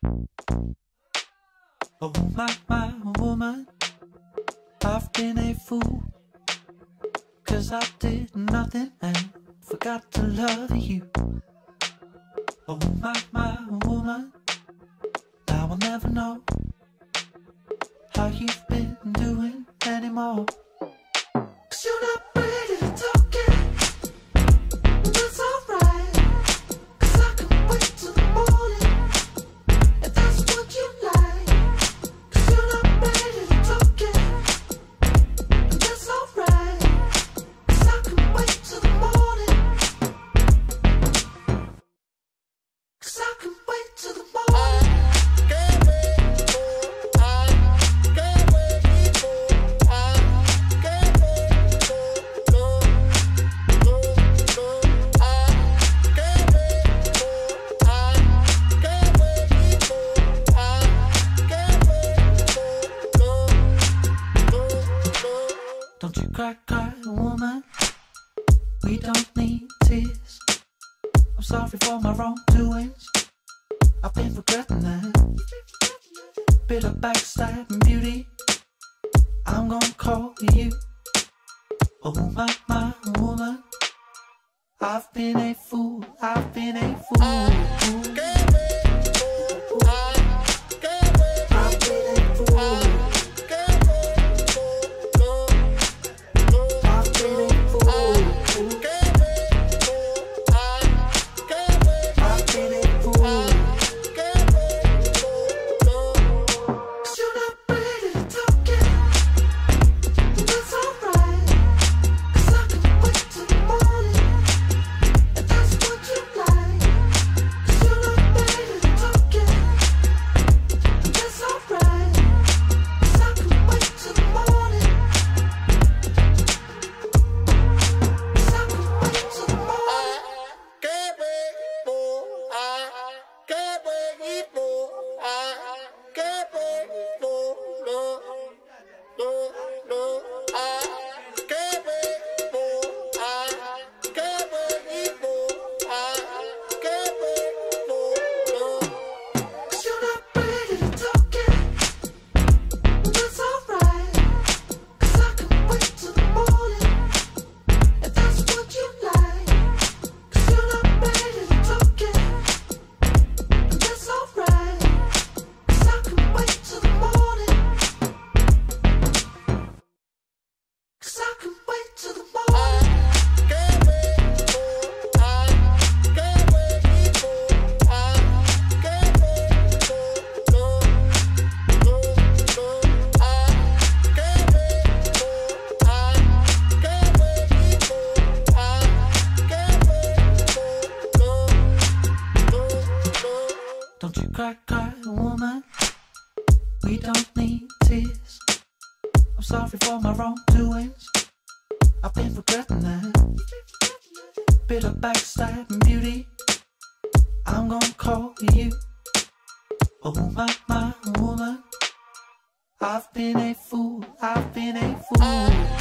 Oh my woman, I've been a fool, 'cause I did nothing and forgot to love you. Oh my woman, now I'll never know how you've been doing anymore. 'Cause you're not ready to talk it, and that's alright, 'cause I can wait till the morning, if that's what you like. 'Cause you're not ready to talk it, and that's alright, 'cause I can wait till the morning, 'cause I can wait till the morning. Don't you cry, woman, we don't need tears. I'm sorry for my wrongdoings, I've been regretting that. Bit of backstabbing beauty, I'm gonna call you. Oh my woman, I've been a fool, I've been a fool. Don't you cry, woman, we don't need tears. I'm sorry for my wrongdoings, I've been regretting that. Bit of backstabbing beauty, I'm gonna call you. Oh my woman, I've been a fool, I've been a fool.